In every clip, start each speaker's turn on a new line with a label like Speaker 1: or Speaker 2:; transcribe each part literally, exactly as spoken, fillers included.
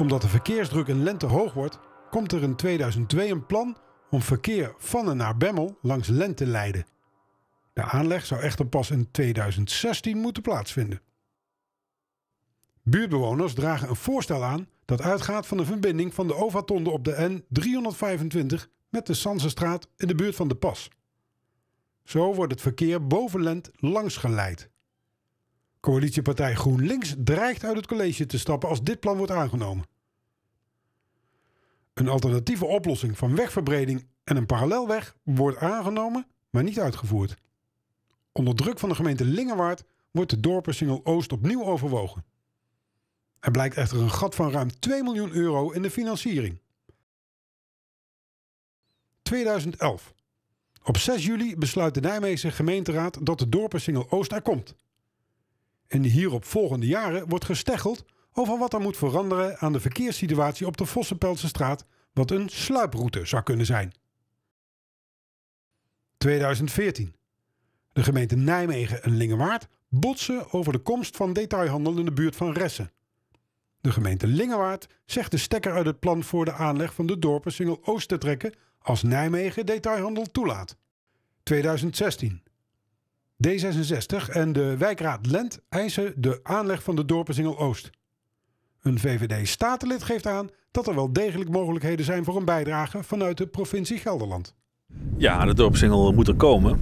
Speaker 1: Omdat de verkeersdruk in Lent te hoog wordt, komt er in tweeduizend twee een plan om verkeer van en naar Bemmel langs Lent te leiden. De aanleg zou echter pas in tweeduizend zestien moeten plaatsvinden. Buurtbewoners dragen een voorstel aan dat uitgaat van een verbinding van de Ovatonde op de N driehonderdvijfentwintig met de Sansestraat in de buurt van de Pas. Zo wordt het verkeer boven Lent langs geleid. Coalitiepartij GroenLinks dreigt uit het college te stappen als dit plan wordt aangenomen. Een alternatieve oplossing van wegverbreding en een parallelweg wordt aangenomen, maar niet uitgevoerd. Onder druk van de gemeente Lingewaard wordt de Dorpensingel Oost opnieuw overwogen. Er blijkt echter een gat van ruim twee miljoen euro in de financiering. tweeduizend elf. Op zes juli besluit de Nijmeegse gemeenteraad dat de Dorpensingel Oost er komt. In de hierop volgende jaren wordt gesteggeld over wat er moet veranderen aan de verkeerssituatie op de Vossenpeltsestraat, wat een sluiproute zou kunnen zijn. tweeduizend veertien. De gemeente Nijmegen en Lingewaard botsen over de komst van detailhandel in de buurt van Ressen. De gemeente Lingewaard zegt de stekker uit het plan voor de aanleg van de Dorpensingel Oost te trekken als Nijmegen detailhandel toelaat. tweeduizend zestien. D zesenzestig en de wijkraad Lent eisen de aanleg van de Dorpensingel Oost. Een V V D-statenlid geeft aan dat er wel degelijk mogelijkheden zijn voor een bijdrage vanuit de provincie Gelderland.
Speaker 2: Ja, de Dorpensingel moet er komen.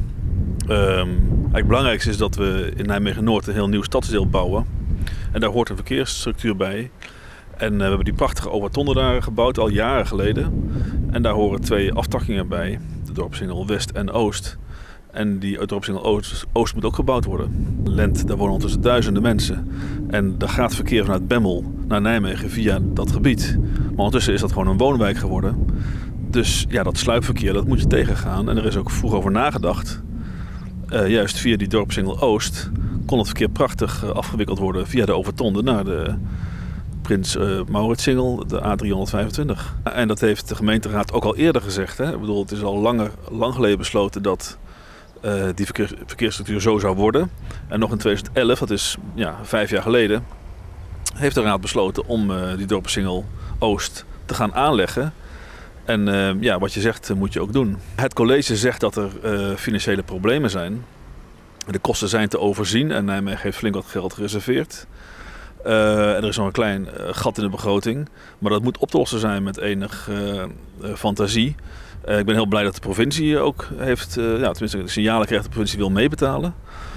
Speaker 2: Um, het belangrijkste is dat we in Nijmegen-Noord een heel nieuw stadsdeel bouwen. En daar hoort een verkeersstructuur bij. En uh, we hebben die prachtige Ovatonde daar gebouwd, al jaren geleden. En daar horen twee aftakkingen bij, de Dorpensingel West en Oost. En die Dorpensingel Oost, Oost moet ook gebouwd worden. Lent, daar wonen ondertussen duizenden mensen. En daar gaat verkeer vanuit Bemmel naar Nijmegen via dat gebied. Maar ondertussen is dat gewoon een woonwijk geworden. Dus ja, dat sluipverkeer, dat moet je tegengaan. En er is ook vroeg over nagedacht. Uh, juist via die Dorpensingel Oost kon het verkeer prachtig uh, afgewikkeld worden via de Ovatonde naar de Prins uh, Mauritsingel, de A driehonderdvijfentwintig. En dat heeft de gemeenteraad ook al eerder gezegd. Hè? Ik bedoel, het is al langer, lang geleden besloten dat uh, die verkeer, verkeersstructuur zo zou worden. En nog in tweeduizend elf, dat is ja, vijf jaar geleden, heeft de raad besloten om uh, die Dorpensingel Oost te gaan aanleggen. En uh, ja, wat je zegt moet je ook doen. Het college zegt dat er uh, financiële problemen zijn. De kosten zijn te overzien en Nijmegen heeft flink wat geld gereserveerd. Uh, en er is nog een klein uh, gat in de begroting. Maar dat moet op te lossen zijn met enig uh, uh, fantasie. Uh, ik ben heel blij dat de provincie ook heeft, uh, ja, tenminste de signalen krijgt dat de provincie wil meebetalen.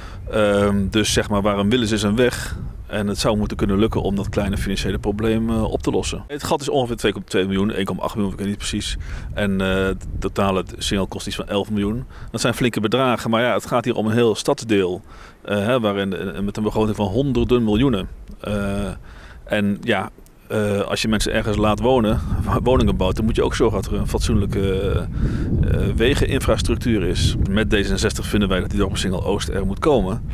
Speaker 2: Uh, dus zeg maar, waar een wil is, is een weg. En het zou moeten kunnen lukken om dat kleine financiële probleem uh, op te lossen. Het gat is ongeveer twee komma twee miljoen, één komma acht miljoen, ik weet niet precies. En uh, de totale single kost iets van elf miljoen. Dat zijn flinke bedragen, maar ja, het gaat hier om een heel stadsdeel. Uh, hè, waarin, uh, met een begroting van honderden miljoenen. Uh, en ja, uh, als je mensen ergens laat wonen, woningen bouwt, dan moet je ook zorgen dat er een fatsoenlijke uh, uh, wegeninfrastructuur is. Met D zesenzestig vinden wij dat die Dorpensingel Oost er moet komen.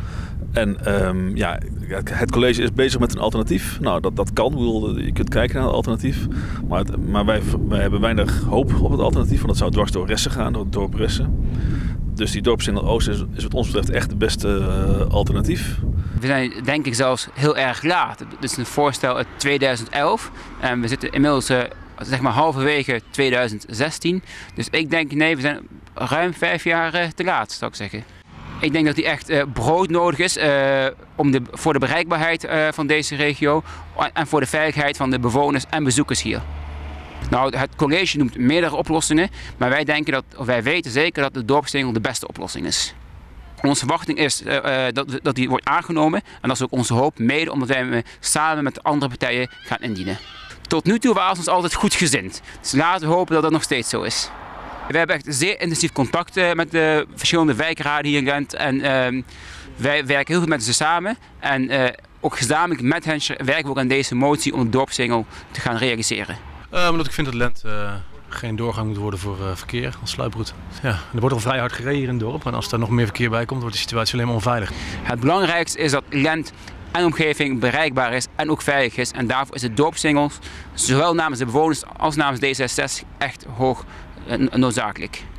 Speaker 2: En um, ja, het college is bezig met een alternatief. Nou, dat, dat kan. Je kunt kijken naar het alternatief. Maar, het, maar wij, wij hebben weinig hoop op het alternatief. Want dat zou dwars door Ressen gaan, door het dorp Ressen. Dus die Dorpensingel Oost is, is wat ons betreft echt het beste uh, alternatief.
Speaker 3: We zijn denk ik zelfs heel erg laat. Het is een voorstel uit tweeduizend elf. En we zitten inmiddels uh, zeg maar halverwege tweeduizend zestien. Dus ik denk nee, we zijn ruim vijf jaar uh, te laat, zou ik zeggen. Ik denk dat die echt uh, broodnodig is uh, om de, voor de bereikbaarheid uh, van deze regio en voor de veiligheid van de bewoners en bezoekers hier. Nou, het college noemt meerdere oplossingen, maar wij denken dat, of wij weten zeker dat de Dorpensingel de beste oplossing is. Onze verwachting is uh, dat, dat die wordt aangenomen en dat is ook onze hoop, mede omdat wij hem samen met de andere partijen gaan indienen. Tot nu toe waren ze ons altijd goed gezind, dus laten we hopen dat dat nog steeds zo is. We hebben echt zeer intensief contact met de verschillende wijkraden hier in Lent en uh, wij werken heel goed met ze samen en uh, ook gezamenlijk met hen werken we ook aan deze motie om de Dorpensingel te gaan realiseren.
Speaker 4: Uh, omdat ik vind dat Lent uh, geen doorgang moet worden voor uh, verkeer als sluiproute. Ja, er wordt al vrij hard gereden hier in het dorp en als er nog meer verkeer bij komt wordt de situatie alleen maar onveilig.
Speaker 3: Het belangrijkste is dat Lent en omgeving bereikbaar is en ook veilig is en daarvoor is de Dorpensingel zowel namens de bewoners als namens D zesenzestig echt hoog noodzakelijk.